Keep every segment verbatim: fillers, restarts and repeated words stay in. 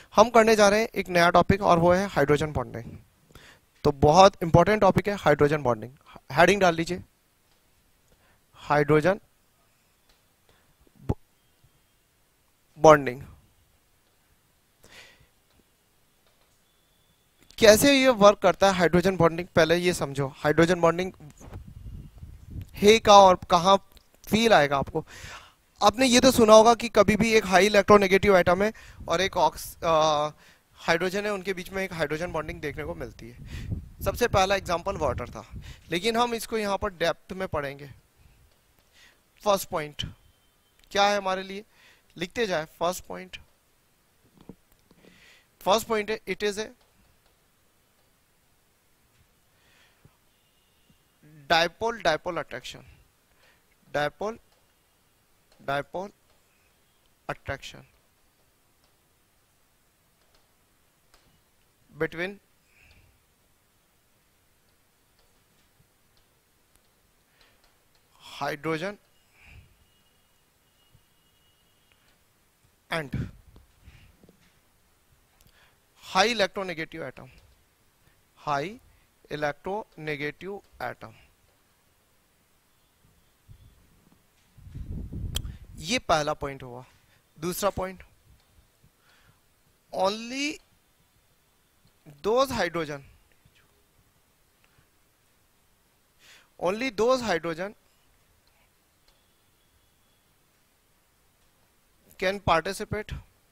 हम करने जा रहे हैं एक नया टॉपिक और वो है हाइड्रोजन बॉन्डिंग। तो बहुत इंपॉर्टेंट टॉपिक है हाइड्रोजन बॉन्डिंग। हेडिंग डाल लीजिए, हाइड्रोजन बॉन्डिंग। कैसे ये वर्क करता है हाइड्रोजन बॉन्डिंग, पहले ये समझो हाइड्रोजन बॉन्डिंग है का और कहाँ फील आएगा आपको। आपने ये तो सुना होगा कि कभी भी एक हाई इलेक्ट्रोनेगेटिव एटम है और एक ऑक्स हाइड्रोजन है, उनके बीच में एक हाइड्रोजन बॉन्डिंग देखने को मिलती है। सबसे पहला एग्जांपल वाटर था, लेकिन हम इसको यहाँ पर डेप्थ में पढ़ेंगे। फर्स्ट पॉइंट क्या है हमारे लिए, लिखते जाए। फर्स्ट पॉइंट फर्स्ट पॉइंट है it is a dipole dipole attraction. Dipole dipole attraction between hydrogen and high electronegative atom. High electronegative atom, ये पहला पॉइंट हुआ। दूसरा point, only those hydrogen only those hydrogen can participate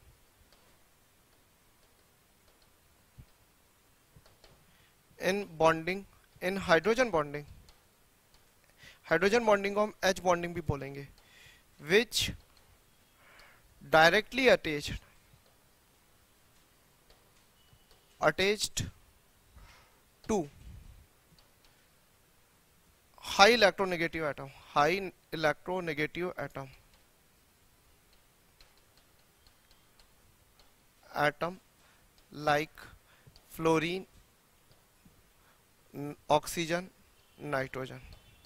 in bonding, in hydrogen bonding. Hydrogen bonding को हम H bonding भी बोलेंगे, which directly attached attached to high electronegative atom, high electronegative atom atom like fluorine, oxygen, nitrogen।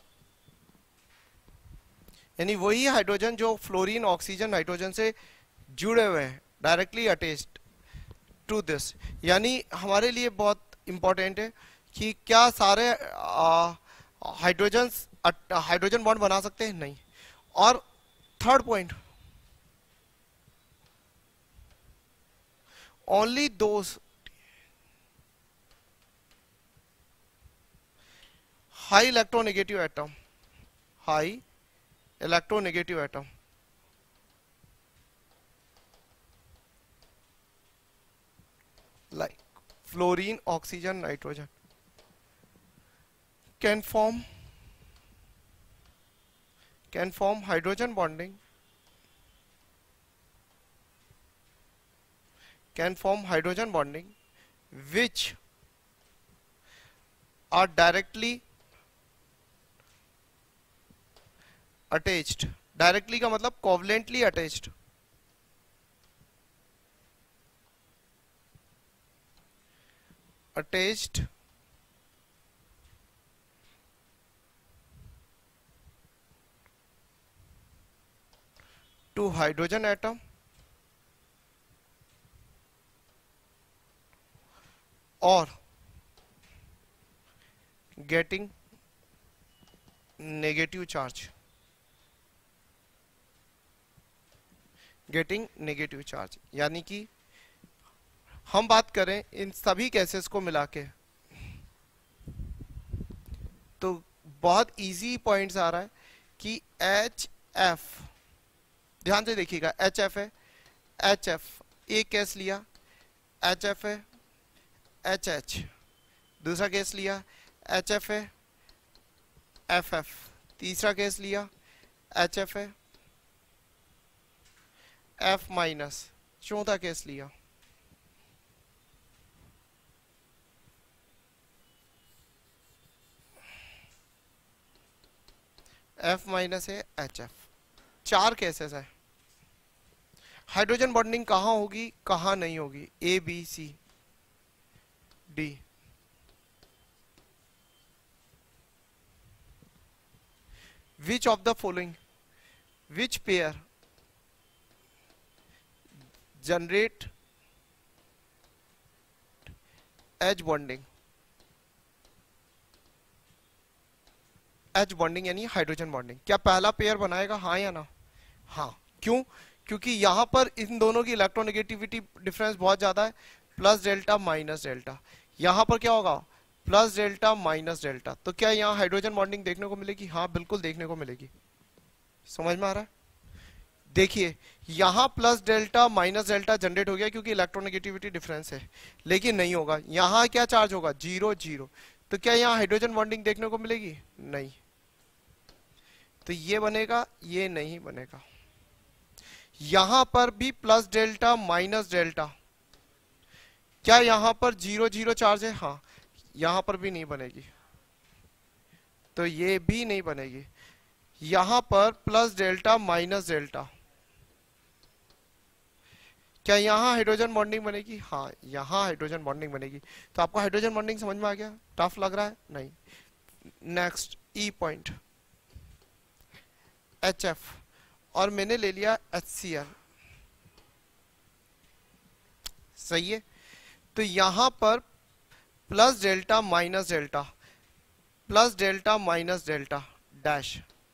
यानी वही hydrogen जो fluorine, oxygen, nitrogen से जुड़े हुए हैं, डायरेक्टली अटैच्ड टू दिस। यानी हमारे लिए बहुत इंपॉर्टेंट है कि क्या सारे हाइड्रोजन हाइड्रोजन बॉन्ड बना सकते हैं, नहीं। और third point, only those high electronegative atom, high electronegative atom like fluorine, oxygen, nitrogen can form can form hydrogen bonding can form hydrogen bonding which are directly attached. Directly का मतलब covalently attached, attached to hydrogen atom और getting negative charge, getting negative charge. यानी कि हम बात करें इन सभी cases को मिला के, तो बहुत इजी पॉइंट्स आ रहा है कि एच एफ, ध्यान से देखिएगा, एच एफ है, एच एफ एक केस लिया, एच एफ है, एच एच दूसरा केस लिया, एच एफ है, एफ एफ तीसरा केस लिया, एच एफ है, एफ माइनस चौथा केस लिया। एफ माइनस है, एच एफ, चार केसेस है। हाइड्रोजन बॉन्डिंग कहां होगी, कहां नहीं होगी, A B C D. Which of the following, which pair generate H bonding, H bonding यानी हाइड्रोजन बॉन्डिंग। क्या पहला पेयर बनाएगा, हाँ या ना? हाँ। क्यों? क्योंकि यहां पर इन दोनों की इलेक्ट्रोनेगेटिविटी डिफरेंस बहुत ज्यादा है, प्लस डेल्टा माइनस डेल्टा। यहां पर क्या होगा, प्लस डेल्टा माइनस डेल्टा। तो क्या यहाँ हाइड्रोजन बॉन्डिंग देखने को मिलेगी? हाँ बिल्कुल देखने को मिलेगी। समझ में आ रहा है? देखिए यहां plus delta minus delta generate हो गया क्योंकि इलेक्ट्रोनेगेटिविटी डिफरेंस है, लेकिन नहीं होगा। यहां क्या चार्ज होगा, जीरो जीरो। तो क्या यहाँ हाइड्रोजन बॉन्डिंग देखने को मिलेगी? नहीं। तो ये बनेगा, ये नहीं बनेगा। यहां पर भी प्लस डेल्टा माइनस डेल्टा, क्या यहां पर जीरो जीरो चार्ज है? हाँ। यहां पर भी नहीं बनेगी, तो ये भी नहीं बनेगी। यहां पर प्लस डेल्टा माइनस डेल्टा, क्या यहां हाइड्रोजन बॉन्डिंग बनेगी? हाँ यहां हाइड्रोजन बॉन्डिंग बनेगी। तो आपको हाइड्रोजन बॉन्डिंग समझ में आ गया? टफ लग रहा है? नहीं। Next E point, H F, और मैंने ले लिया एच सी एल। सही है। तो यहां पर plus delta minus delta, plus delta minus delta dash.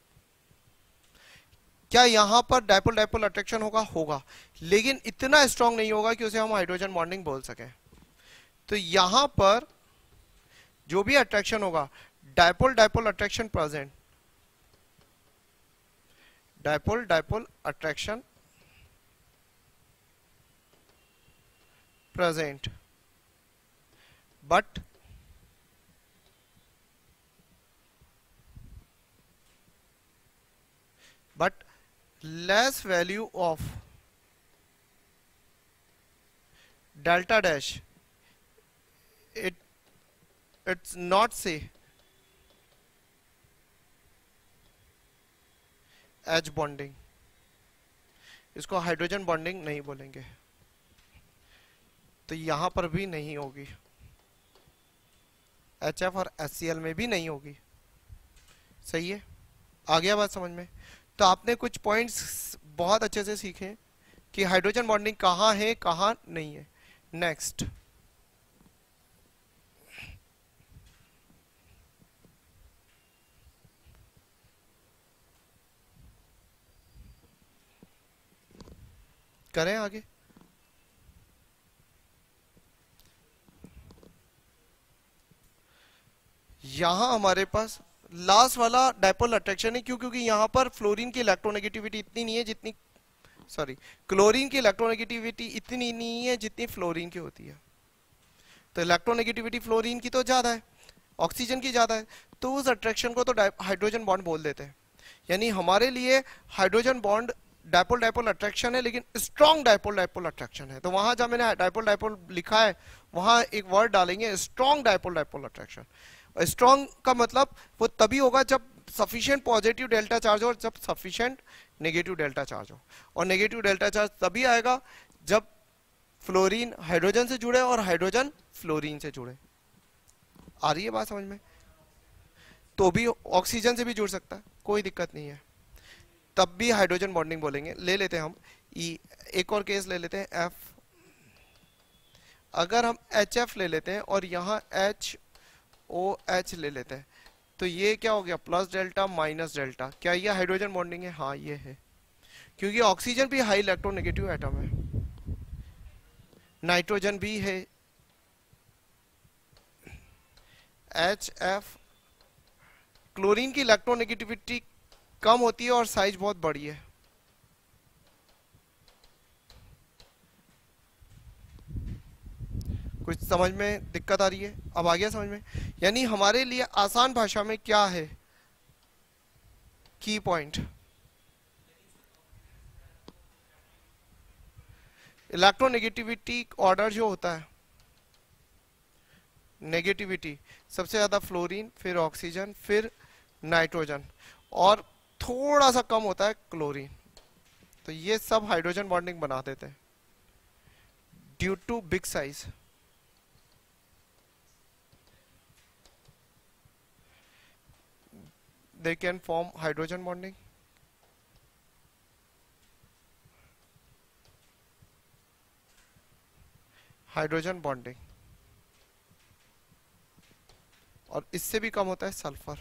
क्या यहां पर डायपोल डायपोल अट्रैक्शन होगा? होगा, लेकिन इतना स्ट्रांग नहीं होगा कि उसे हम हाइड्रोजन बॉन्डिंग बोल सकें। तो यहां पर जो भी अट्रैक्शन होगा, dipole dipole attraction present, dipole dipole attraction present, but but less value of delta dash, it it's not say H bonding, इसको हाइड्रोजन बॉन्डिंग नहीं बोलेंगे। तो यहां पर भी नहीं होगी, एच एफ और एच सी एल में भी नहीं होगी। सही है, आ गया बात समझ में? तो आपने कुछ पॉइंट्स बहुत अच्छे से सीखे कि हाइड्रोजन बॉन्डिंग कहाँ है कहाँ नहीं है। नेक्स्ट, करें आगे। यहां हमारे पास लास्ट वाला डायपोल अट्रैक्शन है। क्यों? क्योंकि यहां पर फ्लोरीन की इलेक्ट्रोनेगेटिविटी इतनी नहीं है जितनी, सॉरी, क्लोरीन की इलेक्ट्रोनेगेटिविटी इतनी नहीं है जितनी फ्लोरीन की होती है। तो इलेक्ट्रोनेगेटिविटी फ्लोरीन की तो ज्यादा है, ऑक्सीजन की ज्यादा है, तो उस अट्रैक्शन को तो हाइड्रोजन बॉन्ड बोल देते हैं। यानी हमारे लिए hydrogen bond dipole dipole attraction है, लेकिन स्ट्रॉन्ग डायपोल डायपोल अट्रैक्शन है। तो वहां जब मैंने डायपोल डायपोल लिखा है, वहां एक वर्ड डालेंगे strong dipole dipole attraction. Strong का मतलब वो तभी होगा जब सफिशिएंट पॉजिटिव डेल्टा चार्ज हो और जब सफिशिएंट नेगेटिव डेल्टा चार्ज हो। और नेगेटिव डेल्टा चार्ज तभी आएगा जब फ्लोरीन हाइड्रोजन से जुड़े और हाइड्रोजन फ्लोरीन से जुड़े। आ रही है बात समझ में? तो भी ऑक्सीजन से भी जुड़ सकता है, कोई दिक्कत नहीं है, तब भी हाइड्रोजन बॉन्डिंग बोलेंगे। ले लेते हैं हम ई, एक और केस ले लेते हैं एफ। अगर हम एच एफ ले लेते हैं और यहाँ एच ओ एच ले लेते हैं, तो ये क्या हो गया, प्लस डेल्टा माइनस डेल्टा। क्या ये हाइड्रोजन बॉन्डिंग है? हाँ ये है, क्योंकि ऑक्सीजन भी हाई इलेक्ट्रोनेगेटिव एटम है, नाइट्रोजन भी है। एच एफ, क्लोरीन की इलेक्ट्रोनेगेटिविटी कम होती है और साइज बहुत बड़ी है। कुछ समझ में दिक्कत आ रही है? अब आ गया समझ में? यानी हमारे लिए आसान भाषा में क्या है की पॉइंट, इलेक्ट्रोनेगेटिविटी ऑर्डर जो होता है, नेगेटिविटी सबसे ज्यादा फ्लोरीन, फिर ऑक्सीजन, फिर नाइट्रोजन, और थोड़ा सा कम होता है क्लोरीन। तो ये सब हाइड्रोजन बॉन्डिंग बना देते हैं due to big size. they can form hydrogen bonding. Hydrogen bonding और इससे भी कम होता है सल्फर।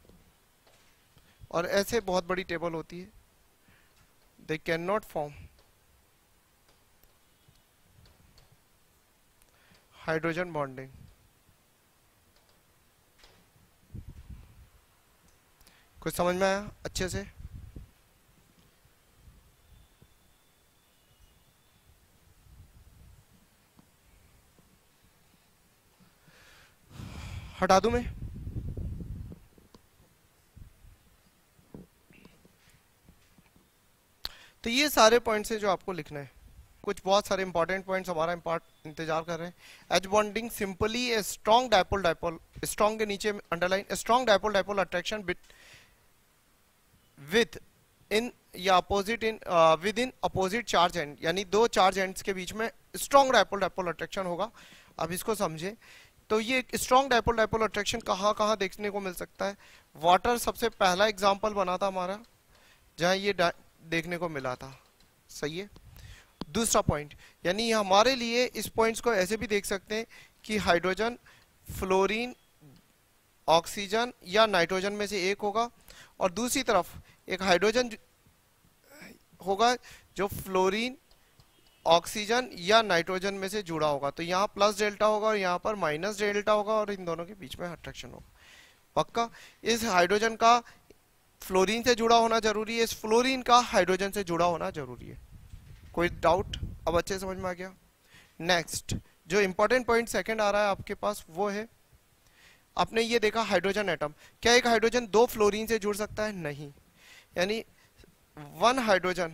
और ऐसे बहुत बड़ी टेबल होती है, they can not form hydrogen bonding. कुछ समझ में आया अच्छे से? हटा दूं मैं? तो ये सारे पॉइंट्स हैं जो आपको लिखना है। कुछ बहुत सारे इंपॉर्टेंट पॉइंट्स हमारा इंपार्ट इंतजार कर रहे हैं। H bonding simply a strong dipole dipole, strong के नीचे underline, strong dipole dipole attraction within या opposite in within opposite charge and, यानी दो चार्ज एंड्स के बीच में स्ट्रॉन्ग डायपोल डायपोल अट्रैक्शन होगा। अब इसको समझे तो ये स्ट्रॉन्ग डायपोल डायपोल अट्रैक्शन कहाँ कहाँ देखने को मिल सकता है? वाटर सबसे पहला एग्जाम्पल बना था हमारा, जहाँ ये देखने को मिला था। सही है। दूसरा पॉइंट, यानी हमारे लिए इस पॉइंट्स को ऐसे भी देख सकते हैं कि हाइड्रोजन, फ्लोरीन, ऑक्सीजन या नाइट्रोजन में से एक होगा, और दूसरी तरफ एक हाइड्रोजन होगा जो फ्लोरीन, ऑक्सीजन या नाइट्रोजन में से जुड़ा होगा। तो यहाँ प्लस डेल्टा होगा और यहाँ पर माइनस डेल्टा होगा, और इन दोनों के बीच में अट्रैक्शन होगा। पक्का? इस हाइड्रोजन का फ्लोरीन से जुड़ा होना जरूरी है, इस फ्लोरीन का हाइड्रोजन से जुड़ा होना जरूरी है। कोई डाउट? अब अच्छे समझ में आ गया। नेक्स्ट जो इंपॉर्टेंट पॉइंट सेकंड आ रहा है आपके पास वो है, आपने ये देखा हाइड्रोजन एटम। क्या एक हाइड्रोजन दो फ्लोरीन से जुड़ सकता है? नहीं। यानी one hydrogen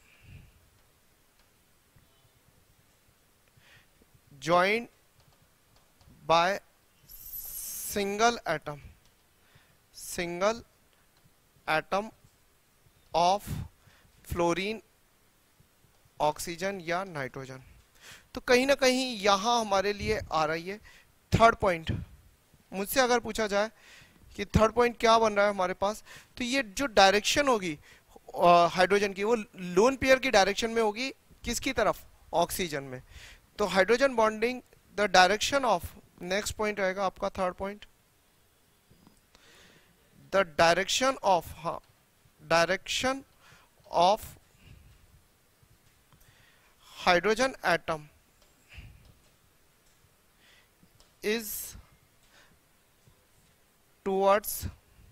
joined by single atom single atom of fluorine, oxygen या नाइट्रोजन। तो कहीं ना कहीं यहां हमारे लिए आ रही है थर्ड पॉइंट। मुझसे अगर पूछा जाए कि थर्ड पॉइंट क्या बन रहा है हमारे पास, तो ये जो डायरेक्शन होगी हाइड्रोजन की, वो लोन पेयर की डायरेक्शन में होगी। किसकी तरफ? ऑक्सीजन में। तो hydrogen bonding the direction of, next point रहेगा आपका third point, the direction of, हाँ direction of hydrogen atom is towards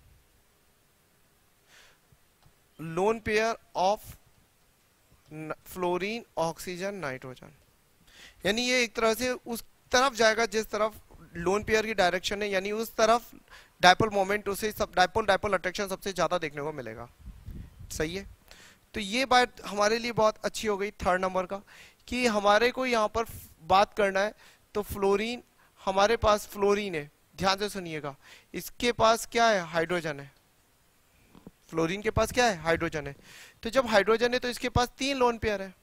lone pair of fluorine, oxygen, nitrogen. यानी ये एक तरह से उस तरफ जाएगा जिस तरफ लोन पेयर की डायरेक्शन है, यानी उस तरफ डायपोल मोमेंट, उसे सब डायपोल डायपोल अट्रैक्शन सबसे ज्यादा देखने को मिलेगा। सही है। तो ये बात हमारे लिए बहुत अच्छी हो गई थर्ड नंबर का, कि हमारे को यहाँ पर बात करना है। तो फ्लोरीन, हमारे पास फ्लोरीन है, ध्यान से सुनिएगा, इसके पास क्या है? हाइड्रोजन है। फ्लोरीन के पास क्या है? हाइड्रोजन है। तो जब हाइड्रोजन है तो इसके पास तीन लोन पेयर है।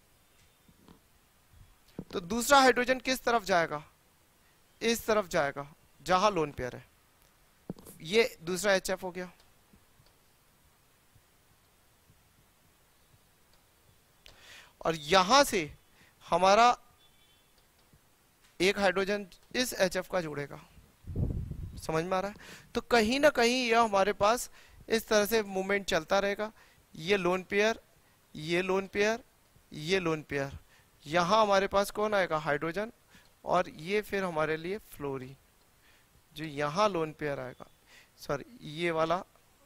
तो दूसरा हाइड्रोजन किस तरफ जाएगा? इस तरफ जाएगा जहां लोन पेयर है। ये दूसरा एच एफ हो गया। और यहां से हमारा एक हाइड्रोजन इस एच एफ का जुड़ेगा। समझ में आ रहा है? तो कहीं ना कहीं यह हमारे पास इस तरह से मूवमेंट चलता रहेगा। ये लोन पेयर, ये लोन पेयर, ये लोन पेयर, यहां हमारे पास कौन आएगा? हाइड्रोजन, और ये फिर हमारे लिए फ्लोरीन, जो यहां लोन पेयर आएगा, सॉरी ये वाला,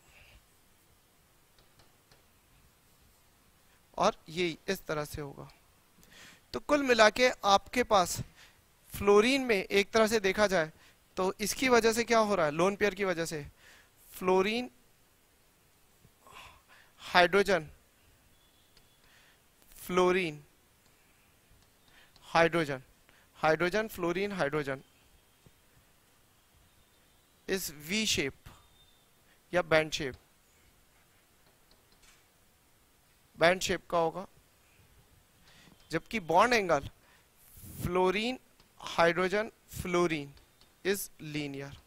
और ये इस तरह से होगा। तो कुल मिला के आपके पास फ्लोरीन में एक तरह से देखा जाए तो इसकी वजह से क्या हो रहा है? लोन पेयर की वजह से fluorine, hydrogen, fluorine, hydrogen, hydrogen, fluorine, hydrogen, इस वी शेप या बैंड शेप, बैंड शेप का होगा। जबकि bond angle fluorine, hydrogen, fluorine is linear.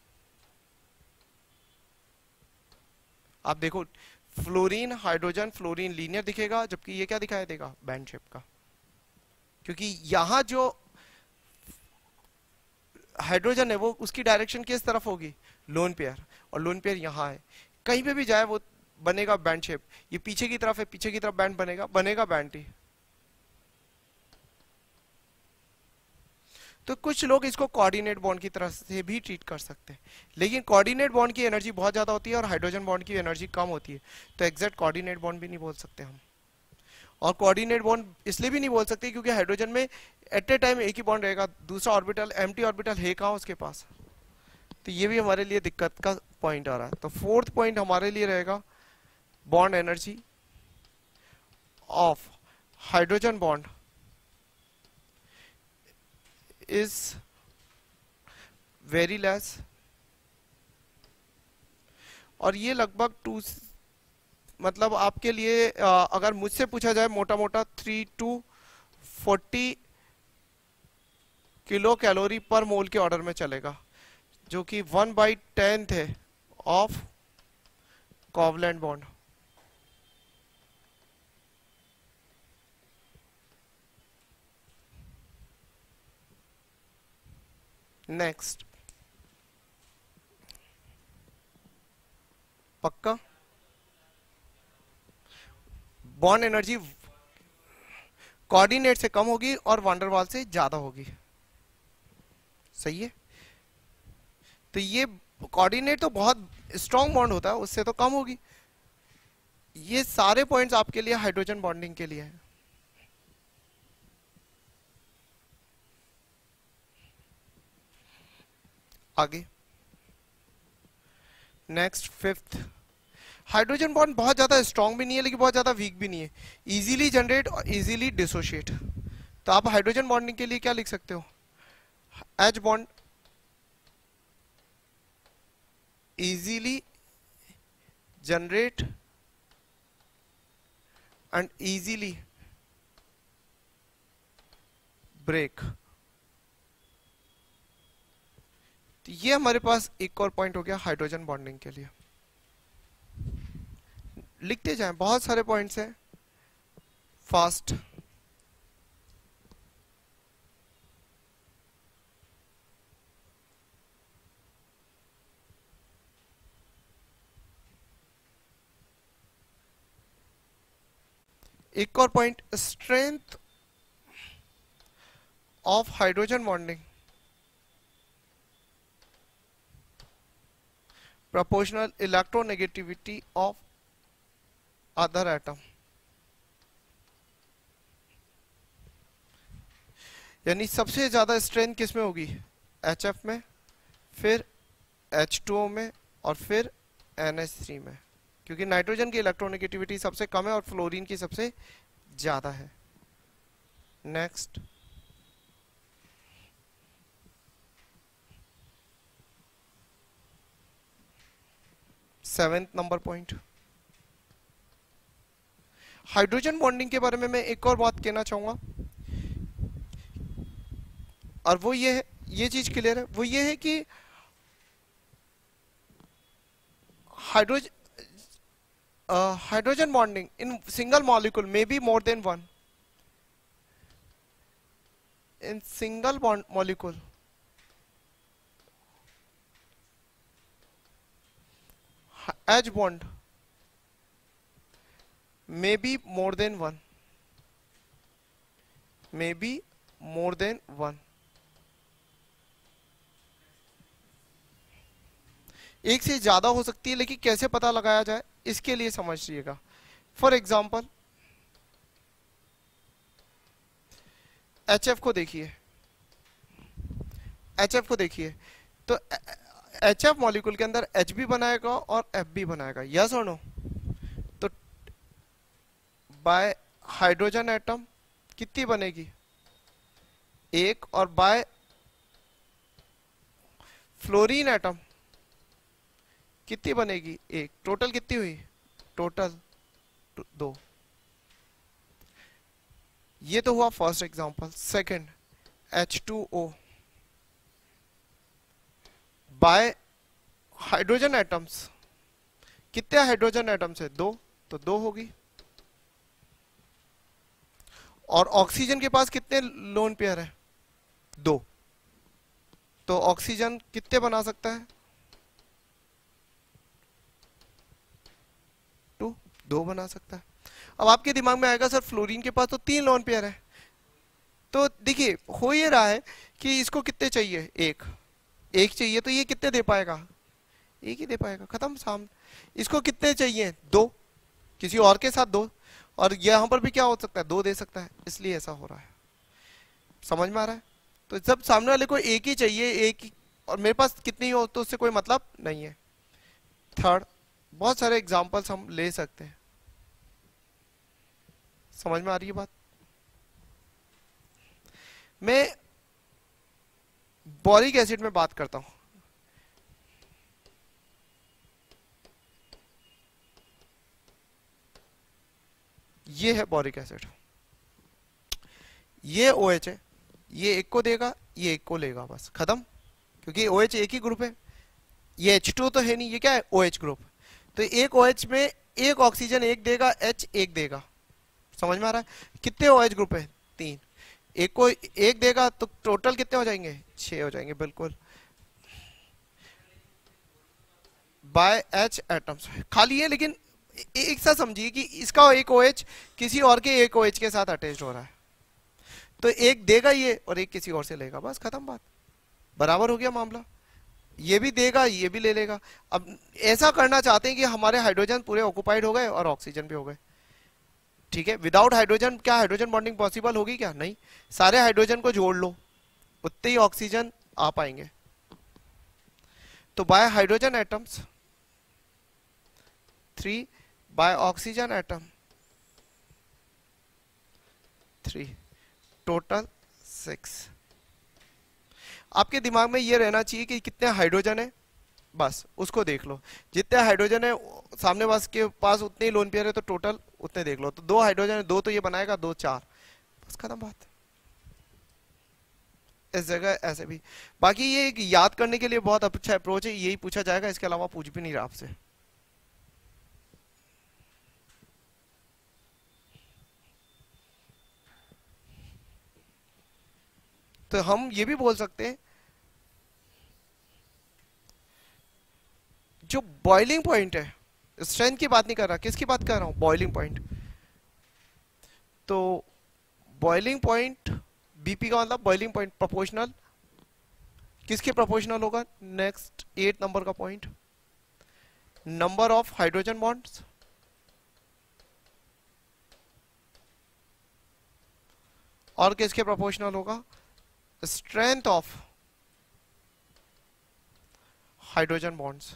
आप देखो फ्लोरीन, हाइड्रोजन, फ्लोरीन लीनियर दिखेगा, जबकि ये क्या दिखाई देगा? बैंड शेप का। क्योंकि यहां जो हाइड्रोजन है वो उसकी डायरेक्शन किस तरफ होगी, लोन पेयर, और लोन पेयर यहाँ है, कहीं पे भी जाए वो बनेगा बैंड शेप। ये पीछे की तरफ है, पीछे की तरफ बैंड बनेगा, बनेगा बैंड ही। तो कुछ लोग इसको कोऑर्डिनेट बॉन्ड की तरह से भी ट्रीट कर सकते हैं, लेकिन कोऑर्डिनेट बॉन्ड की एनर्जी बहुत ज्यादा होती है और हाइड्रोजन बॉन्ड की एनर्जी कम होती है, तो एग्जैक्ट कोऑर्डिनेट बॉन्ड भी नहीं बोल सकते हम। और कोऑर्डिनेट बॉन्ड इसलिए भी नहीं बोल सकते क्योंकि हाइड्रोजन में एट ए टाइम एक ही बॉन्ड रहेगा, दूसरा ऑर्बिटल एम्प्टी ऑर्बिटल है कहाँ उसके पास, तो ये भी हमारे लिए दिक्कत का पॉइंट आ रहा है। तो फोर्थ पॉइंट हमारे लिए रहेगा bond energy of hydrogen bond is very less, और ये लगभग टू, मतलब आपके लिए आ, अगर मुझसे पूछा जाए मोटा मोटा three to forty kilo calorie per mole के ऑर्डर में चलेगा, जो कि वन बाई टेंथ है ऑफ कोवलेंट बॉन्ड। नेक्स्ट, पक्का बॉन्ड एनर्जी कोऑर्डिनेट से कम होगी और वांडरवाल से ज्यादा होगी, सही है। तो ये कोऑर्डिनेट तो बहुत स्ट्रॉन्ग बॉन्ड होता है, उससे तो कम होगी। ये सारे पॉइंट्स आपके लिए हाइड्रोजन बॉन्डिंग के लिए है। आगे नेक्स्ट फिफ्थ, हाइड्रोजन बॉन्ड बहुत ज्यादा स्ट्रॉन्ग भी नहीं है लेकिन बहुत ज्यादा वीक भी नहीं है, इजीली जनरेट और इजीली डिसोशिएट। तो आप हाइड्रोजन बॉन्डिंग के लिए क्या लिख सकते हो, H bond easily generate and easily break. तो ये हमारे पास एक और पॉइंट हो गया हाइड्रोजन बॉन्डिंग के लिए। लिखते जाएं, बहुत सारे पॉइंट्स हैं, फास्ट। एक और point, strength of hydrogen bonding proportional electronegativity of other atom। यानी सबसे ज्यादा स्ट्रेंथ किस में होगी, एच एफ में, फिर एच टू ओ में, और फिर एन एच थ्री में, क्योंकि नाइट्रोजन की इलेक्ट्रोनेगेटिविटी सबसे कम है और फ्लोरीन की सबसे ज्यादा है। Next, seventh number point, hydrogen bonding के बारे में मैं एक और बात कहना चाहूंगा, और वो ये है, ये चीज क्लियर है, वो ये है कि hydrogen hydrogen bonding in single molecule may be more than one, in single molecule H bond may be more than one, may be more than one। एक से ज्यादा हो सकती है, लेकिन कैसे पता लगाया जाए इसके लिए समझिएगा। फॉर एग्जाम्पल एच एफ को देखिए, एच एफ को देखिए, तो एच एफ मॉलिक्यूल के अंदर एच भी बनाएगा और एफ भी बनाएगा, यस और नो। तो बाय हाइड्रोजन एटम कितनी बनेगी, एक, और बाय फ्लोरीन एटम कितनी बनेगी, एक। टोटल कितनी हुई, टोटल दो। ये तो हुआ first example. Second, H two O by hydrogen atoms, कितने हाइड्रोजन एटम्स है, दो, तो दो होगी। और ऑक्सीजन के पास कितने लोन पेयर है, दो, तो ऑक्सीजन कितने बना सकता है? टू, दो बना सकता है। अब आपके दिमाग में आएगा सर फ्लोरीन के पास तो तीन लोन पेयर है। तो देखिए हो ये रहा है कि इसको कितने चाहिए, एक, एक चाहिए, तो ये कितने दे पाएगा? एक ही दे पाएगा, खत्म सामने। इसको कितने चाहिए? दो, किसी और के साथ दो, और यहां पर भी क्या हो सकता है? दो दे सकता है, इसलिए ऐसा हो रहा है। समझ में आ रहा है? तो जब सामने वाले को एक ही चाहिए, एक ही, और मेरे पास कितनी हो तो उससे कोई मतलब नहीं है। थर्ड, बहुत सारे एग्जांपल्स हम ले सकते हैं। समझ में आ रही है बात? मैं बोरिक एसिड में बात करता हूं। ये है बोरिक एसिड, ये OH है, ये एक को देगा, ये एक को लेगा, बस खत्म। क्योंकि OH एक ही ग्रुप है, ये एच टू तो है नहीं, ये क्या है? OH group. तो एक OH में एक ऑक्सीजन एक देगा, H एक देगा। समझ में आ रहा है? कितने OH ग्रुप है? तीन, एक को एक देगा तो टोटल कितने हो जाएंगे? छह हो जाएंगे, बिल्कुल। बाय H एटम्स खाली है, लेकिन एक सा समझिए कि इसका एक OH किसी और के एक OH के साथ अटैच हो रहा है, तो एक देगा ये और एक किसी और से लेगा, बस खत्म बात, बराबर हो गया मामला। ये भी देगा, ये भी ले लेगा। अब ऐसा करना चाहते हैं कि हमारे हाइड्रोजन पूरे ऑक्युपाइड हो गए और ऑक्सीजन भी हो गए, ठीक है। विदाउट हाइड्रोजन क्या हाइड्रोजन बॉन्डिंग पॉसिबल होगी? क्या नहीं। सारे हाइड्रोजन को जोड़ लो, उतने ही ऑक्सीजन आ पाएंगे। तो by hydrogen atoms three, by oxygen atom three, total six. आपके दिमाग में ये रहना चाहिए कि कितने हाइड्रोजन है, बस उसको देख लो। जितने हाइड्रोजन है सामने वाले के पास उतने ही लोन पेयर है, तो टोटल उतने देख लो। तो दो हाइड्रोजन है, दो तो ये बनाएगा, दो चार, बस खत्म बात। इस जगह ऐसे भी। बाकी ये एक याद करने के लिए बहुत अच्छा अप्रोच है, यही पूछा जाएगा, इसके अलावा पूछ भी नहीं रहा आपसे। तो हम ये भी बोल सकते हैं, जो बॉइलिंग पॉइंट है, स्ट्रेंथ की बात नहीं कर रहा, किसकी बात कर रहा हूं? Boiling point. तो बॉइलिंग पॉइंट, बीपी का मतलब बॉइलिंग पॉइंट प्रोपोर्शनल किसके प्रोपोर्शनल होगा? नेक्स्ट एट नंबर का point, number of hydrogen bonds और किसके प्रोपोर्शनल होगा? Strength of hydrogen bonds.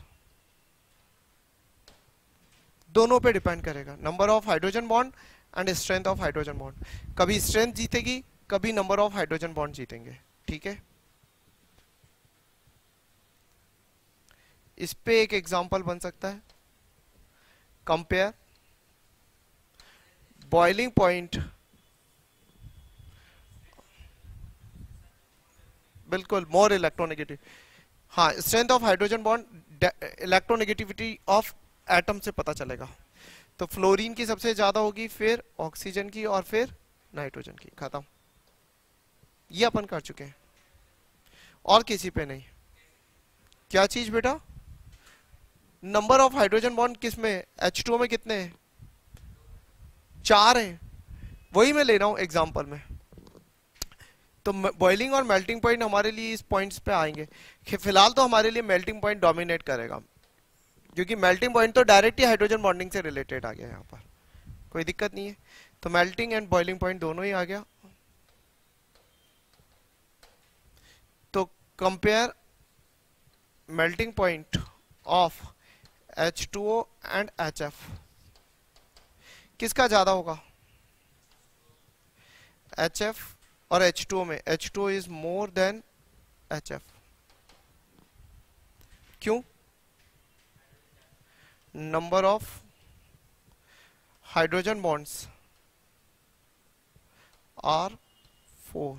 दोनों पे डिपेंड करेगा, number of hydrogen bond and strength of hydrogen bond. कभी स्ट्रेंथ जीतेगी, कभी नंबर ऑफ हाइड्रोजन बॉन्ड जीतेंगे, ठीक है। इस पे एक एग्जांपल बन सकता है, कंपेयर बॉइलिंग पॉइंट, बिल्कुल, मोर इलेक्ट्रोनेगेटिव। हाँ, strength of hydrogen bond electronegativity of atom से पता चलेगा। तो फ्लोरीन की सबसे ज्यादा होगी, फिर ऑक्सीजन की, और फिर नाइट्रोजन की, खत्म। ये अपन कर चुके हैं, और किसी पे नहीं। क्या चीज बेटा? नंबर ऑफ हाइड्रोजन बॉन्ड किसमें? एच टू ओ में कितने हैं? चार हैं, वही मैं ले रहा हूं एग्जांपल में। तो बॉइलिंग और मेल्टिंग पॉइंट हमारे लिए इस पॉइंट्स पे आएंगे। फिलहाल तो हमारे लिए मेल्टिंग पॉइंट डोमिनेट करेगा, क्योंकि मेल्टिंग पॉइंट तो डायरेक्ट ही हाइड्रोजन बॉन्डिंग से रिलेटेड आ गया, यहाँ पर कोई दिक्कत नहीं है। तो मेल्टिंग एंड बॉइलिंग पॉइंट दोनों ही आ गया। तो compare melting point of H two O and H F, किसका ज्यादा होगा? एच एफ और एच टू ओ में H two O is more than H F. क्यों? Number of hydrogen bonds are four,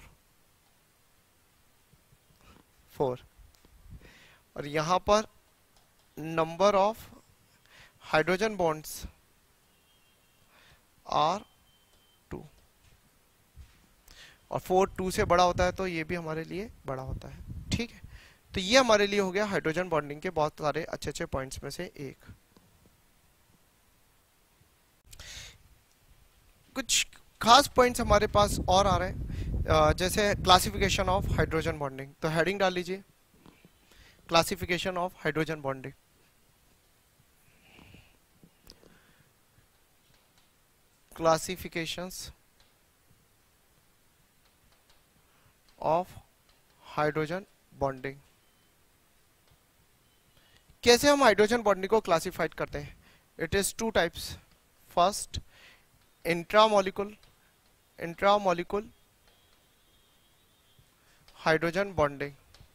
four, और यहां पर number of hydrogen bonds are two, और फोर टू से बड़ा होता है, तो ये भी हमारे लिए बड़ा होता है, ठीक है। तो ये हमारे लिए हो गया हाइड्रोजन बॉन्डिंग के बहुत सारे अच्छे अच्छे पॉइंट्स में से एक। कुछ खास पॉइंट्स हमारे पास और आ रहे हैं, जैसे क्लासिफिकेशन ऑफ हाइड्रोजन बॉन्डिंग। तो हेडिंग डाल लीजिए, classification of hydrogen bonding. Classifications of hydrogen bonding. कैसे हम हाइड्रोजन बॉन्डिंग को क्लासिफाइड करते हैं? It is two types. First, intramolecular intramolecular hydrogen bonding.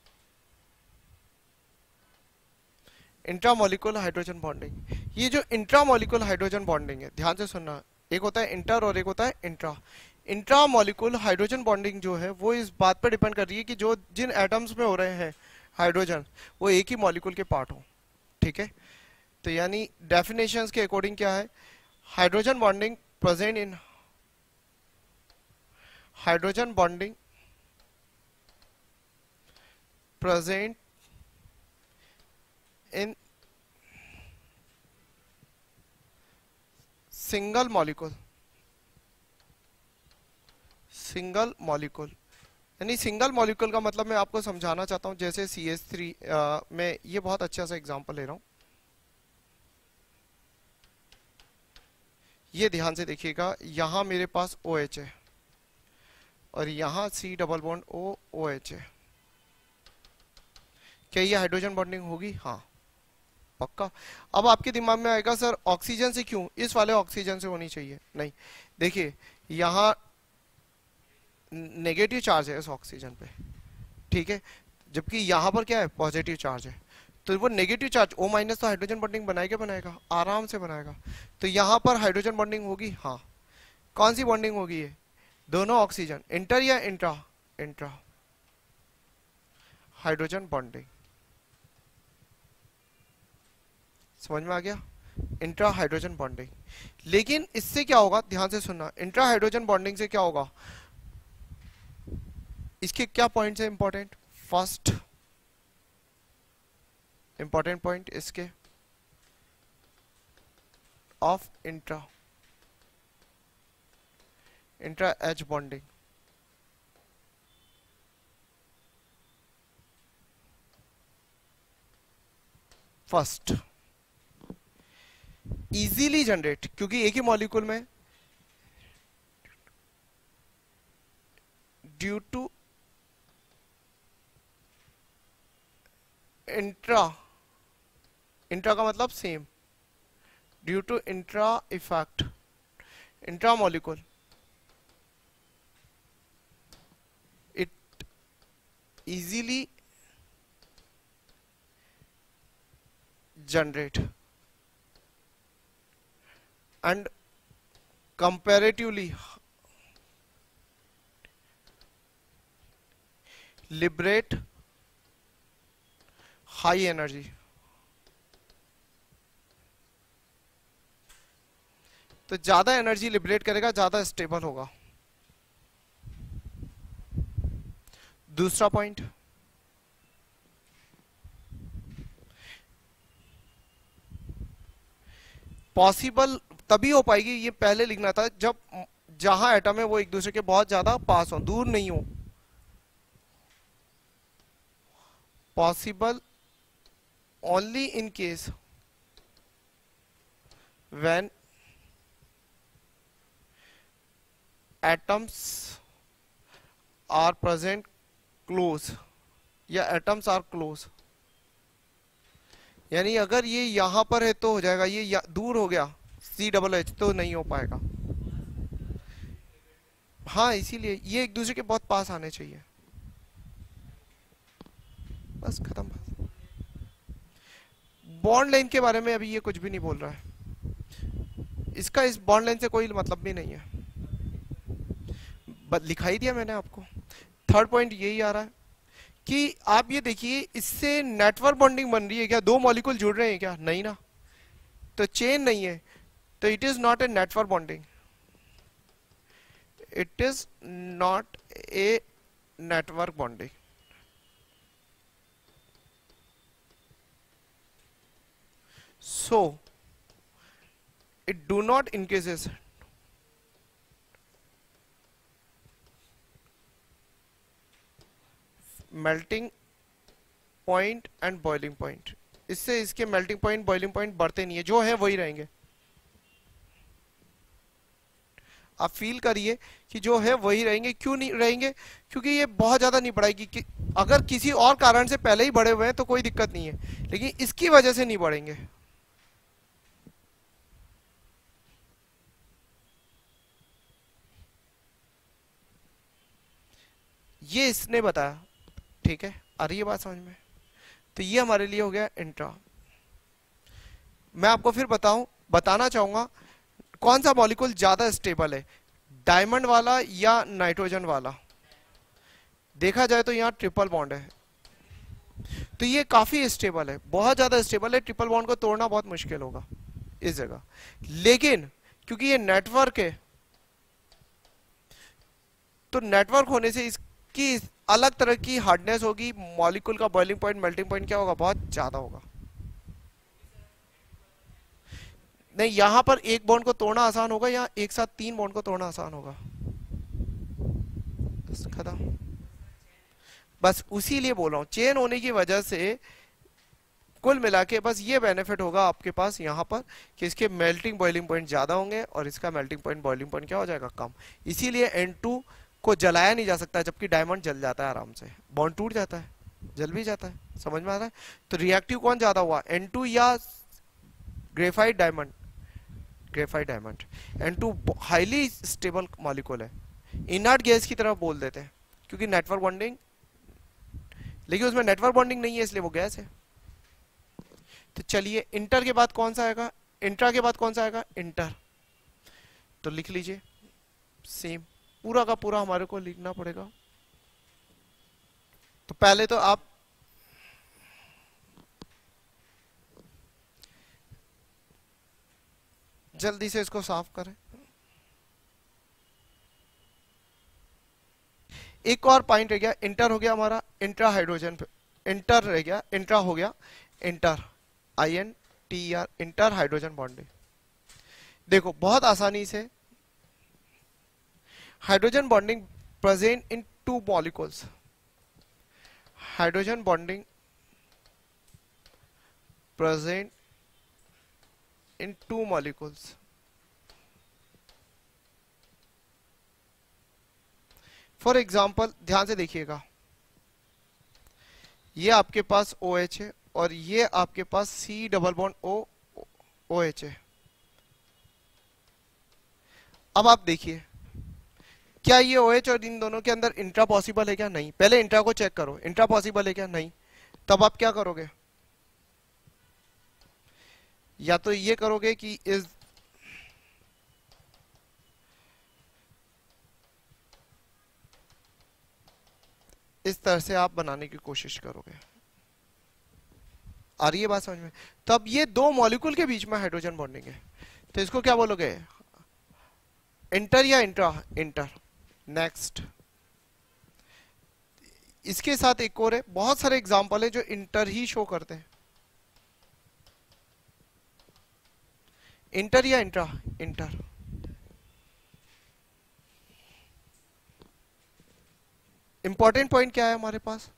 Intramolecular hydrogen bonding, ये जो इंट्रामोलिकुल हाइड्रोजन बॉन्डिंग है, ध्यान से सुनना, एक होता है इंटर और एक होता है इंट्रा। इंट्रामोलिकुल हाइड्रोजन बॉन्डिंग जो है वो इस बात पर डिपेंड कर रही है कि जो जिन एटम्स में हो रहे हैं हाइड्रोजन, वो एक ही मॉलिक्यूल के पार्ट हो। ठीक है, तो यानी डेफिनेशंस के अकॉर्डिंग क्या है, hydrogen bonding present in hydrogen bonding present in single molecule single molecule यानी सिंगल मॉलिक्यूल का मतलब मैं आपको समझाना चाहता हूं, जैसे सी एच थ्री में ये बहुत अच्छा सा एग्जांपल ले रहा हूं। ये ध्यान से देखिएगा, यहां मेरे पास OH है और यहां C double bond O OH है। क्या ये हाइड्रोजन बॉन्डिंग होगी? हाँ, पक्का। अब आपके दिमाग में आएगा सर ऑक्सीजन से क्यों, इस वाले ऑक्सीजन से होनी चाहिए। नहीं, देखिए यहां नेगेटिव चार्ज है इस ऑक्सीजन पे, ठीक है, जबकि यहां पर क्या है, पॉजिटिव चार्ज है। तो वो नेगेटिव चार्ज O माइनस तो हाइड्रोजन बॉन्डिंग बनाएगा बनाएगा आराम से बनाएगा। तो यहां पर हाइड्रोजन बॉन्डिंग होगी। हाँ, कौन सी बॉन्डिंग होगी? ये दोनों ऑक्सीजन, इंटर या इंट्रा? Intra hydrogen bonding. समझ में आ गया? Intra hydrogen bonding. लेकिन इससे क्या होगा, ध्यान से सुनना, इंट्रा हाइड्रोजन बॉन्डिंग से क्या होगा, इसके क्या पॉइंट्स है इंपॉर्टेंट? फर्स्ट इंपॉर्टेंट पॉइंट इसके of intra intra H bonding. First, easily generate, क्योंकि एक ही मॉलिक्यूल में ड्यू टू इंट्रा इंट्रा का मतलब same, due to intra effect, intra molecule, it easily generate and comparatively liberate high energy। तो ज्यादा energy liberate करेगा, ज्यादा स्टेबल होगा। दूसरा पॉइंट, पॉसिबल तभी हो पाएगी, ये पहले लिखना था, जब जहां एटम है वो एक दूसरे के बहुत ज्यादा पास हो, दूर नहीं हो। Possible only in case when atoms are present close या एटम्स आर क्लोज। यानी अगर ये यहां पर है तो हो जाएगा, ये दूर हो गया सी डबल एच तो नहीं हो पाएगा। हाँ, इसीलिए ये एक दूसरे के बहुत पास आने चाहिए, बस खत्म बात। बॉन्ड लाइन के बारे में अभी ये कुछ भी नहीं बोल रहा है, इसका इस बॉन्ड लाइन से कोई मतलब भी नहीं है, बस लिखाई दिया मैंने आपको। थर्ड पॉइंट यही आ रहा है कि आप ये देखिए, इससे नेटवर्क बॉन्डिंग बन रही है क्या, दो मॉलिक्यूल जुड़ रहे हैं क्या? नहीं ना, तो चेन नहीं है, तो it is not a network bonding, it is not a network bonding. So it do not increases melting point and boiling point. इससे इसके मेल्टिंग पॉइंट बॉइलिंग पॉइंट बढ़ते नहीं है, जो है वही रहेंगे। आप फील करिए कि जो है वही रहेंगे। क्यों नहीं रहेंगे? क्योंकि ये बहुत ज्यादा नहीं बढ़ाएगी कि अगर किसी और कारण से पहले ही बढ़े हुए हैं तो कोई दिक्कत नहीं है, लेकिन इसकी वजह से नहीं बढ़ेंगे। ये इसने बताया, ठीक है, आ रही है बात समझ में? तो ये हमारे लिए हो गया इंट्रा। मैं आपको फिर बताऊं बताना चाहूंगा कौन सा मॉलिक्यूल ज्यादा स्टेबल है, डायमंड वाला या नाइट्रोजन वाला। देखा जाए तो यहाँ ट्रिपल बॉन्ड है, तो ये काफी स्टेबल है, बहुत ज्यादा स्टेबल है। ट्रिपल बॉन्ड को तोड़ना बहुत मुश्किल होगा इस जगह, लेकिन क्योंकि ये नेटवर्क है, तो नेटवर्क होने से इसकी अलग तरह की हार्डनेस होगी। मॉलिक्यूल का बॉइलिंग पॉइंट मेल्टिंग पॉइंट क्या होगा, बहुत ज्यादा होगा। नहीं, यहां पर एक बॉन्ड को तोड़ना आसान होगा, यहाँ एक साथ तीन बॉन्ड को तोड़ना आसान होगा। बस खत्म। बस उसी लिए बोल रहा हूं, चेन होने की वजह से कुल मिला के बस ये बेनिफिट होगा आपके पास यहाँ पर कि इसके मेल्टिंग बॉइलिंग पॉइंट ज्यादा होंगे और इसका मेल्टिंग पॉइंट बॉइलिंग पॉइंट क्या हो जाएगा, कम। इसीलिए एन टू को जलाया नहीं जा सकता, जबकि डायमंड जल जाता है आराम से। बॉन्ड टूट जाता है, जल भी जाता है। समझ में आ रहा है? तो रिएक्टिव कौन ज्यादा हुआ, एन टू या graphite diamond? Graphite diamond. N two highly stable molecule है, इनर्ट गैस की तरह बोल देते हैं, क्योंकि नेटवर्क बॉन्डिंग, लेकिन उसमें नेटवर्क बॉन्डिंग नहीं है इसलिए वो गैस है। तो चलिए, इंटर के बाद कौन सा आएगा, इंट्रा के बाद कौन सा आएगा, इंटर। तो लिख लीजिए, सेम पूरा का पूरा हमारे को लिखना पड़ेगा। तो पहले तो आप जल्दी से इसको साफ करें। एक और पॉइंट रह गया, इंटर हो गया हमारा, इंट्रा हाइड्रोजन पे इंटर रह गया, इंट्रा हो गया, inter I N T R, inter hydrogen bonding. देखो बहुत आसानी से, hydrogen bonding present in two molecules, hydrogen bonding present in two molecules. For example ध्यान से देखिएगा, ये आपके पास OH है और ये आपके पास C double bond O OH है। अब आप देखिए, क्या ये OH और इन दोनों के अंदर इंट्रा पॉसिबल है क्या? नहीं। पहले इंट्रा को चेक करो, इंट्रा पॉसिबल है क्या? नहीं। तब आप क्या करोगे, या तो ये करोगे कि इस इस तरह से आप बनाने की कोशिश करोगे। आ रही है बात समझ में? तब ये दो मॉलिक्यूल के बीच में हाइड्रोजन बॉन्डिंग है, तो इसको क्या बोलोगे, इंटर या इंट्रा? इंटर। नेक्स्ट, इसके साथ एक और है, बहुत सारे एग्जांपल है जो इंटर ही शो करते हैं। इंटर या इंट्रा? इंटर। इंपॉर्टेंट पॉइंट क्या है हमारे पास,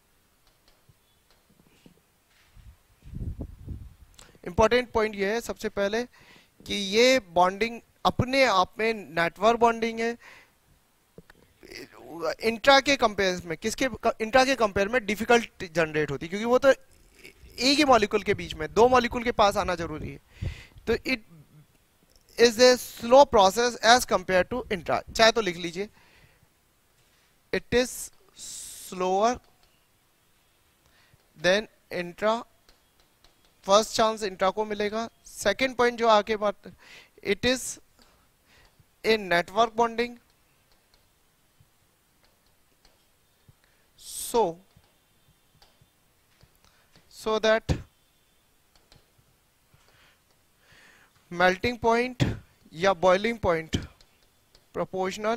इंपॉर्टेंट पॉइंट ये है सबसे पहले कि ये बॉन्डिंग अपने आप में नेटवर्क बॉन्डिंग है। इंट्रा के कंपेयर में, किसके इंट्रा के कंपेयर में डिफिकल्ट जनरेट होती है, क्योंकि वो तो एक ही मॉलिक्यूल के बीच में, दो मॉलिक्यूल के पास आना जरूरी है। तो it is a slow process as compare to intra. चाहे तो लिख लीजिए, it is slower than intra. First chance intra को मिलेगा। सेकेंड पॉइंट जो आके बात, it is a network bonding, so so that melting point या boiling point proportional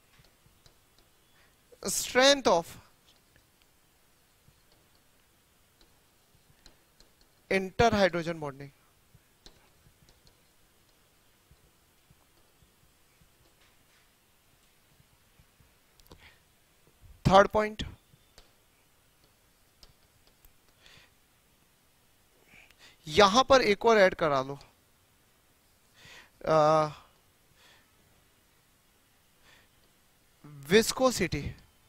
strength of inter hydrogen bonding। Third point, यहां पर एक और ऐड करा लो, विस्कोसिटी,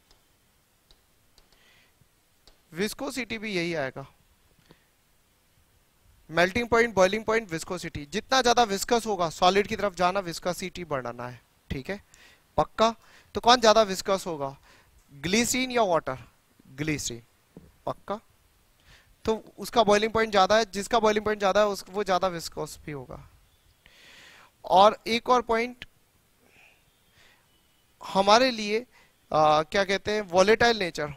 विस्कोसिटी भी यही आएगा, melting point, boiling point, viscosity. जितना ज्यादा विस्कस होगा सॉलिड की तरफ जाना, विस्कोसिटी बढ़ाना है, ठीक है, पक्का। तो कौन ज्यादा विस्कस होगा, ग्लिसरीन या वाटर, ग्लिसरीन, पक्का। तो उसका बॉइलिंग पॉइंट ज्यादा है, जिसका बॉइलिंग पॉइंट ज्यादा है उस, वो ज्यादा विस्कोस भी होगा। और एक और पॉइंट हमारे लिए आ, क्या कहते हैं, volatile nature,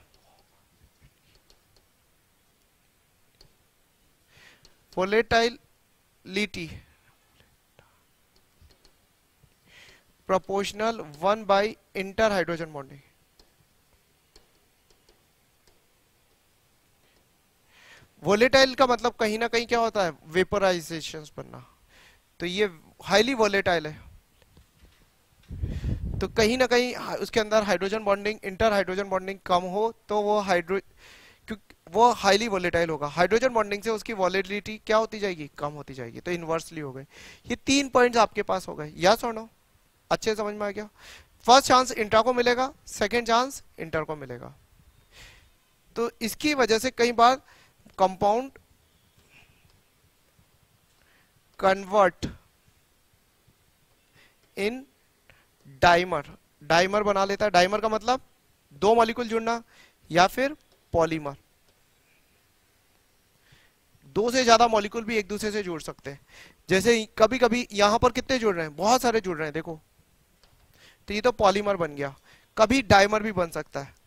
volatility proportional one by inter hydrogen bonding. Volatile का मतलब कहीं ना कहीं क्या होता है, वेपराइजेशन बनना, तो ये हाईली वोलेटाइल है, तो कहीं ना कहीं उसके अंदर hydrogen bonding, inter hydrogen bonding कम हो तो वो हाइड्रो वो हाईली वोलेटाइल होगा। हाइड्रोजन बॉन्डिंग से उसकी वॉलेटिलिटी क्या होती जाएगी, कम होती जाएगी, तो इनवर्सली हो गए। ये तीन पॉइंट्स आपके पास हो गए, यस और नो, अच्छे समझ में आ गया। फर्स्ट चांस इंट्रा को मिलेगा, सेकंड चांस इंटर को मिलेगा। तो इसकी वजह से कई बार compound convert in dimer, dimer बना लेता है। डाइमर का मतलब दो मॉलिक्यूल जुड़ना, या फिर पॉलीमर, दो से ज्यादा मॉलिक्यूल भी एक दूसरे से जुड़ सकते हैं। जैसे कभी कभी यहां पर कितने जुड़ रहे हैं, बहुत सारे जुड़ रहे हैं, देखो, तो ये तो पॉलीमर बन गया। कभी डाइमर भी बन सकता है।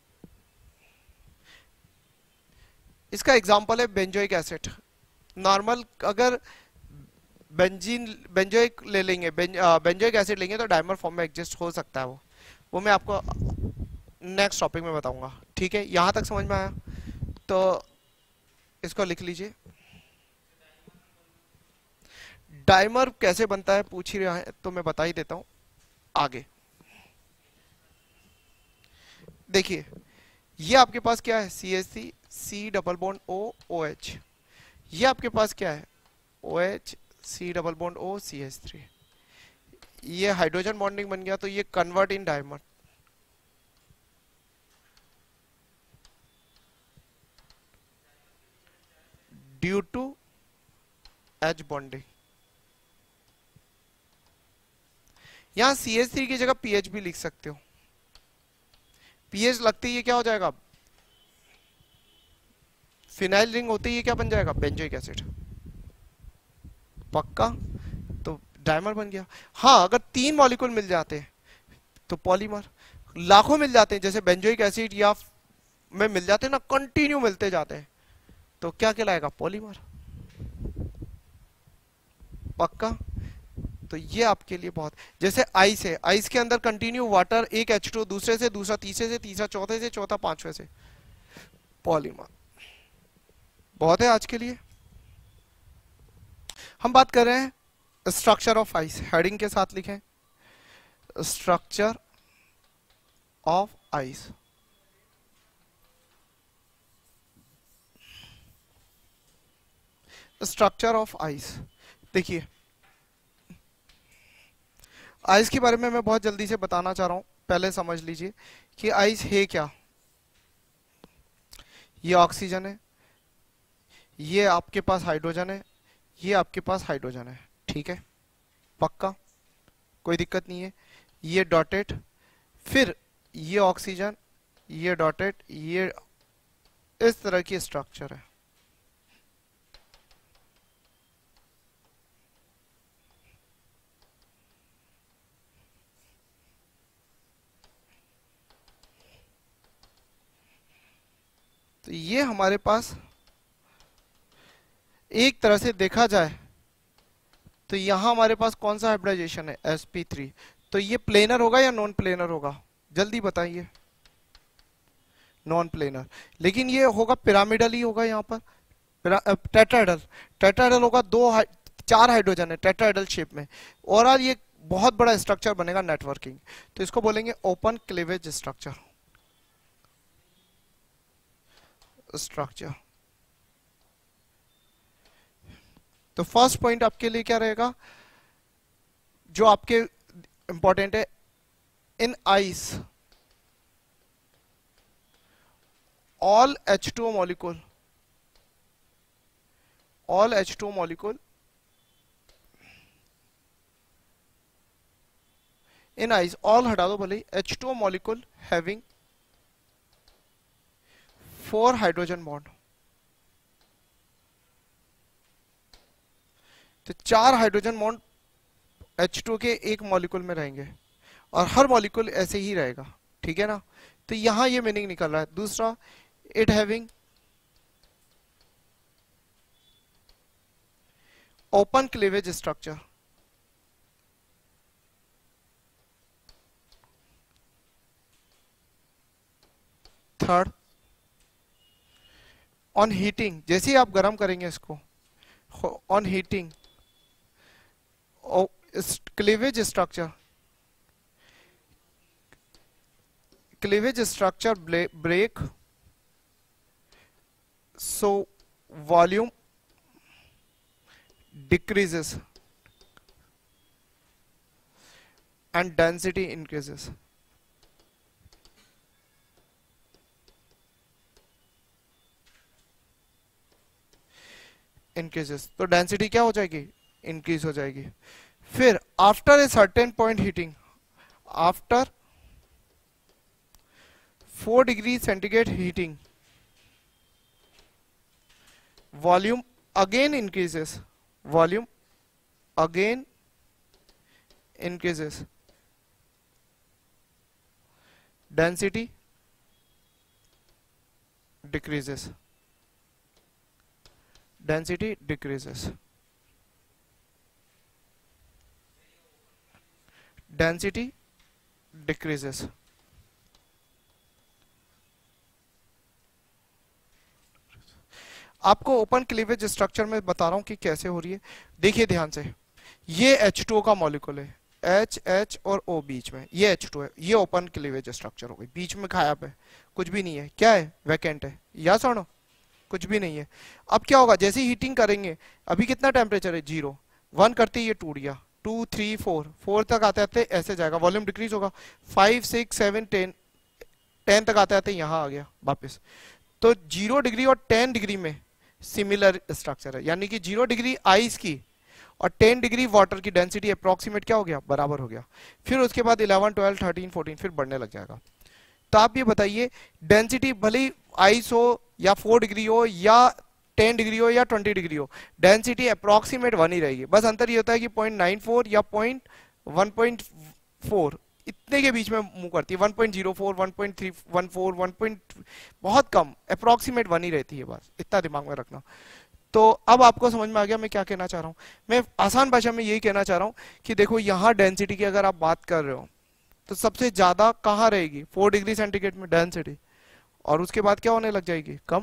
इसका एग्जांपल है बेंजोइक एसिड। नॉर्मल अगर बेंजीन बेंजोइक ले लेंगे, बेंजोइक एसिड लेंगे तो डाइमर फॉर्म में एग्जिस्ट हो सकता है। वो वो मैं आपको नेक्स्ट टॉपिक में बताऊंगा, ठीक है। यहां तक समझ में आया तो इसको लिख लीजिए। डाइमर कैसे बनता है पूछ ही रहा है, तो मैं बता ही देता हूं आगे। देखिए ये आपके पास क्या है, C H C, C double bond O, O H. ये आपके पास क्या है, O H, C double bond O, C H three. ये हाइड्रोजन बॉन्डिंग बन गया, तो ये convert in dimer. Due to H bonding. यहां सी एच थ्री की जगह पीएच भी लिख सकते हो। पीएच लगते ही ये क्या हो जाएगा, फिनाइल रिंग होते ही ये क्या बन जाएगा, बेंजोइक एसिड, पक्का। तो डाइमर बन गया। हाँ अगर तीन मॉलिक्यूल मिल जाते हैं तो पॉलीमर, लाखों मिल जाते हैं जैसे बेंजोइक एसिड या में मिल जाते हैं ना, कंटिन्यू मिलते जाते हैं, तो क्या कहलाएगा, पॉलीमर, पक्का। तो ये आपके लिए बहुत, जैसे आइस है, आइस के अंदर कंटिन्यू वाटर, एक एच टू, दूसरे से दूसरा, तीसरे से तीसरा, चौथे से चौथा, पांचवे से, पॉलीमर। बहुत है आज के लिए। हम बात कर रहे हैं स्ट्रक्चर ऑफ आइस, हेडिंग के साथ लिखें, structure of ice. Structure of ice, देखिए आइस के बारे में मैं बहुत जल्दी से बताना चाह रहा हूं, पहले समझ लीजिए कि आइस है क्या। ये ऑक्सीजन है, ये आपके पास हाइड्रोजन है, ये आपके पास हाइड्रोजन है, ठीक है, पक्का, कोई दिक्कत नहीं है। ये डॉटेड, फिर ये ऑक्सीजन, ये डॉटेड, ये इस तरह की स्ट्रक्चर है। तो ये हमारे पास एक तरह से देखा जाए तो यहां हमारे पास कौन सा हाइब्रिडाइजेशन है, एस पी थ्री। तो ये प्लेनर होगा या नॉन प्लेनर होगा, जल्दी बताइए, नॉन प्लेनर। लेकिन ये होगा पिरामिडल ही होगा, यहाँ पर टेट्राहेड्रल, टेट्राहेड्रल होगा, दो हाइ, चार हाइड्रोजन है टेट्राहेड्रल शेप में, और ये बहुत बड़ा स्ट्रक्चर बनेगा नेटवर्किंग, तो इसको बोलेंगे ओपन क्लीवेज स्ट्रक्चर। स्ट्रक्चर। तो फर्स्ट पॉइंट आपके लिए क्या रहेगा जो आपके इंपॉर्टेंट है, in ice all H two O molecule, all H two O molecule in ice, all हटा दो भले, H two O molecule having four hydrogen bond, तो चार hydrogen bond H two O के एक मॉलिक्यूल में रहेंगे और हर मॉलिक्यूल ऐसे ही रहेगा, ठीक है ना। तो यहां ये मीनिंग निकल रहा है। दूसरा, it having open cleavage structure, third, on heating, जैसे ही आप गर्म करेंगे इसको, on heating cleavage structure, cleavage structure break, so volume decreases and density increases, increases तो डेंसिटी क्या हो जाएगी, इंक्रीज हो जाएगी। फिर after a certain point heating, after four degree centigrade heating, volume again increases, volume again increases, density decreases, density decreases, density decreases। आपको open cleavage structure में बता रहा हूं कि कैसे हो रही है। देखिए ध्यान से, ये H two O का मॉलिक्यूल है, H H और O बीच में, ये H two O है, ये ओपन क्लीवेज स्ट्रक्चर हो गई, बीच में गायब है, कुछ भी नहीं है, क्या है, वैकेंट है, या सुनो कुछ भी नहीं है। अब क्या होगा, जैसे हीटिंग करेंगे, अभी कितना टेम्परेचर है, जीरो, वन करते ये टूट गया, टू थ्री फोर, फोर तक आते आते ऐसे जाएगा, वॉल्यूम डिक्रीज होगा, five six seven ten, ten तक आते आते यहाँ आ गया वापस। तो जीरो डिग्री और टेन डिग्री में सिमिलर स्ट्रक्चर है, यानी कि जीरो डिग्री आइस की और टेन डिग्री वाटर की डेंसिटी अप्रोक्सीमेट क्या हो गया, बराबर हो गया। फिर उसके बाद इलेवन ट्वेल्व थर्टीन फोर्टीन फिर बढ़ने लग जाएगा। तो आप ये बताइए, डेंसिटी भले ही आइस हो या फोर डिग्री हो या टेन डिग्री हो या ट्वेंटी डिग्री हो, डेंसिटी अप्रोक्सीमेट वन ही रहेगी। बस अंतर ये होता है कि पॉइंट नाइन फोर या पॉइंट वन पॉइंट फोर इतने के बीच में मूव करती है, one point zero four, one point three one four, one point बहुत कम, अप्रोक्सीमेट वन ही रहती है, बस इतना दिमाग में रखना। तो अब आपको समझ में आ गया मैं क्या कहना चाह रहा हूँ। मैं आसान भाषा में यही कहना चाह रहा हूँ कि देखो यहाँ डेंसिटी की अगर आप बात कर रहे हो तो सबसे ज्यादा कहाँ रहेगी, फोर डिग्री सेंटीग्रेड में डेंसिटी, और उसके बाद क्या होने लग जाएगी, कम।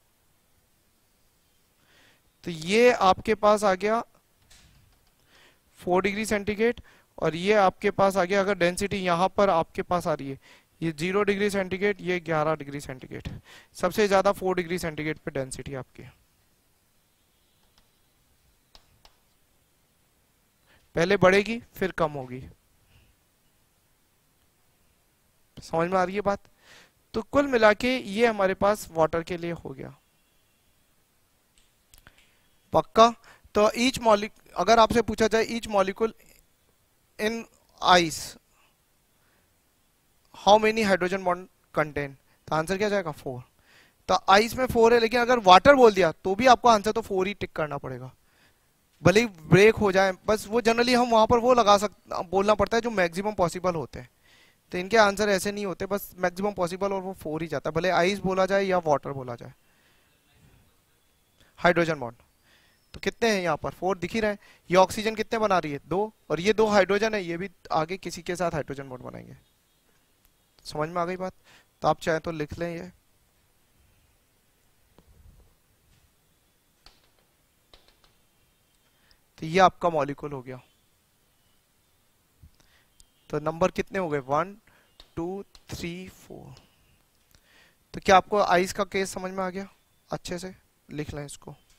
तो ये आपके पास आ गया फोर डिग्री सेंटीग्रेड और ये आपके पास आ गया, अगर डेंसिटी यहां पर आपके पास आ रही है, ये जीरो डिग्री सेंटीग्रेड, ये ग्यारह डिग्री सेंटीग्रेड, सबसे ज्यादा फोर डिग्री सेंटीग्रेड पे डेंसिटी आपकी, पहले बढ़ेगी फिर कम होगी। समझ में आ रही है बात। तो कुल मिला के ये हमारे पास वाटर के लिए हो गया, पक्का। तो ईच मॉलिक अगर आपसे पूछा जाए each molecule in ice how many hydrogen bond contain, तो आंसर क्या जाएगा, फोर। तो आइस में फोर है, लेकिन अगर वाटर बोल दिया तो भी आपको आंसर तो फोर ही टिक करना पड़ेगा, भले ही ब्रेक हो जाए। बस वो जनरली हम वहां पर वो लगा सकते, बोलना पड़ता है जो मैक्सिमम पॉसिबल होते हैं। तो इनके आंसर ऐसे नहीं होते, बस मैक्सिमम पॉसिबल और वो फोर ही जाता है, भले आइस बोला जाए या वाटर बोला जाए। हाइड्रोजन बॉन्ड तो कितने हैं यहाँ पर, फोर दिख ही रहे हैं। ये ऑक्सीजन कितने बना रही है, दो, और ये दो हाइड्रोजन है, ये भी आगे किसी के साथ हाइड्रोजन बॉन्ड बनाएंगे। समझ में आ गई बात। तो आप चाहे तो लिख लें ये, तो ये आपका मॉलिक्यूल हो गया। तो नंबर कितने हो गए, वन टू थ्री फोर। तो क्या आपको आइस का केस समझ में आ गया? अच्छे से लिख लें इसको।